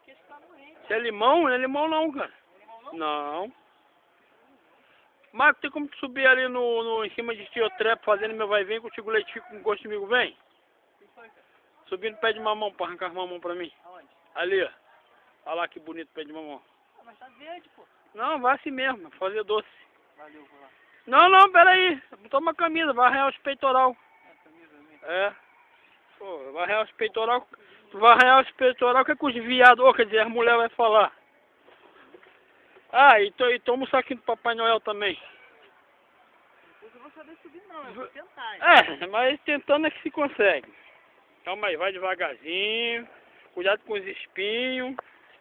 que esse tá morrendo. Se é limão, não é limão não, cara. Limão não? Não. Mas tem como tu subir ali em cima de tio trepo, fazendo meu vai e vem, contigo leite fica com gosto comigo, vem? O que foi, cara? Subindo pé de mamão, pra arrancar as mamão pra mim. Aonde? Ali, ó. Olha lá que bonito pé de mamão. Ah, mas tá verde, pô. Não, vai assim mesmo, fazer doce. Valeu, vou lá. Não, pera aí. Toma a camisa, vai arranhar os peitoral. É, camisa mesmo. É. Pô, vai arranhar os peitoral. Tu vai arranhar os peitoral, o que é que os viados, ou quer dizer, as mulheres vai falar? Ah, e toma um saquinho do Papai Noel também. Depois eu vou saber subir não, eu vou tentar. Hein? É, mas tentando é que se consegue. Calma aí, vai devagarzinho. Cuidado com os espinhos.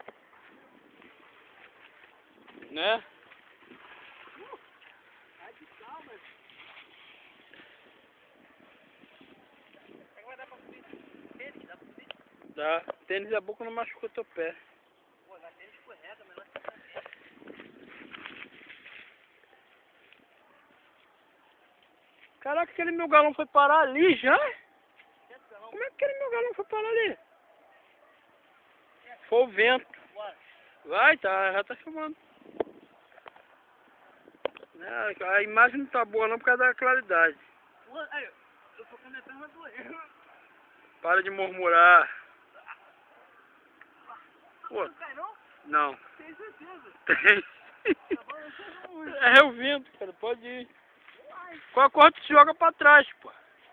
Né? Vai de calma. Será que vai dar pra subir? Tênis, dá pra subir? Dá. Tênis é bom que não machuca teu pé. Pô, na tênis escorrega, melhor que tá verde. Caraca, aquele meu galão foi parar ali já? Não. Como é que aquele meu galão foi parar ali? Foi o vento. Bora. Vai, tá, já tá filmando. É, a imagem não tá boa não por causa da claridade. Pô, aí, eu tô com a minha perna doendo. Para de murmurar. Pô, Não cai não? não. Tem certeza. Tem. Tá balançando muito. É o vento, cara, pode ir. Com a corda tu se joga pra trás, pô.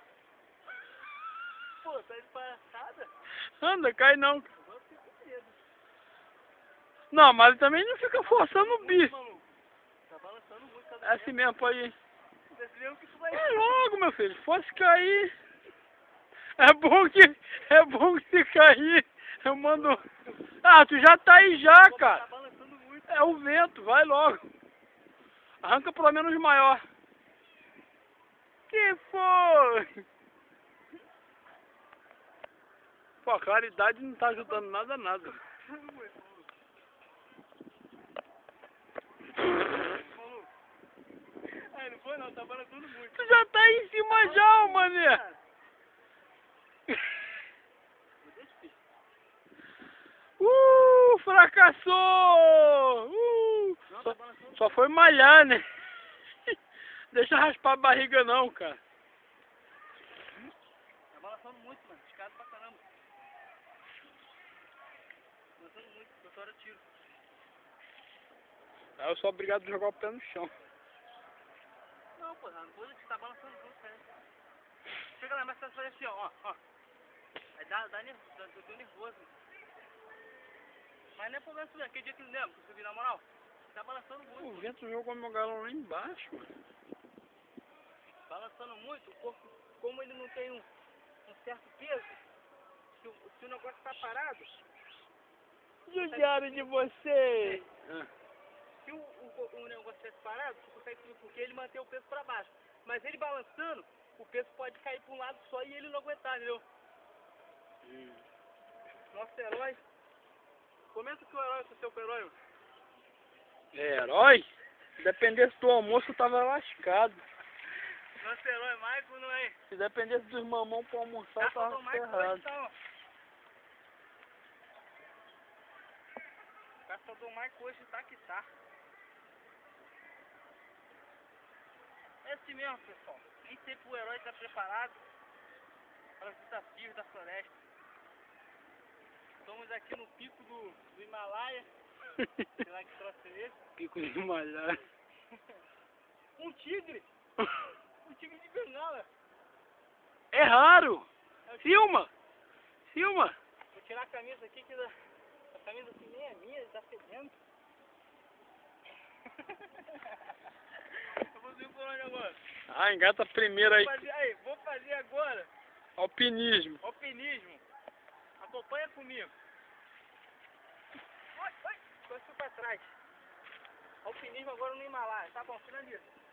Pô, tá indo pra assada? Anda, cai não. Agora eu fiquei com medo. Não, mas também não fica forçando o bicho. Maluco. Tá balançando muito. Tá É assim mesmo, pode ir. desse mesmo que tu vai... É logo, meu filho, se fosse cair. É bom que se cair, eu mando. Ah, tu já tá aí já, Tá cara. balançando muito. É o vento, vai logo. Arranca pelo menos maior. Que foi? Pô, a claridade não tá ajudando nada. Maluco. Ai, não foi não, tá balançando muito. Tu já tá aí em cima já, mané. Fracassou! Não, tá balançando. Só foi malhar, né? Deixa raspar a barriga não, cara. Tá balançando muito, mano. Escada pra caramba. Balançando muito, toda hora eu tiro. Aí eu sou obrigado a jogar o pé no chão. Não, pô, não coisa que tá balançando muito, cara. Chega lá, mas você vai fazer assim, ó. Aí eu tô nervoso. Mas não é problema subir, aquele dia que lembra, que eu subi na moral. Tá balançando muito. O vento jogou meu galão lá embaixo, mano. Balançando muito, o corpo, como ele não tem um certo peso, se o negócio tá parado, Judiaram de você! se o negócio estivesse parado, você consegue subir porque ele mantém o peso pra baixo. Mas ele balançando, o peso pode cair pra um lado só e ele não aguentar, entendeu? Nosso herói. Comenta que o herói é o seu herói. Herói? Se dependesse do almoço, eu tava lascado. Nosso herói Michael não é. Se dependesse dos mamão pra almoçar, eu tava ferrado. O caçador Michael hoje tá que tá. É assim mesmo, pessoal. Nem sempre o herói tá preparado para os desafios da floresta. Estamos aqui no pico do Himalaia. Sei lá que troço é esse. Pico de malhar. Um tigre! Um tigre de bengala! É raro! Filma! Filma! Vou tirar a camisa aqui, que a camisa assim nem é minha, ele tá fedendo. Eu vou subir por onde agora? Ah, engata a primeira aí. Vou fazer agora Alpinismo. alpinismo. Acompanha comigo. Oi, só fui pra trás. Alpinismo agora no Himalaia, tá bom, finaliza.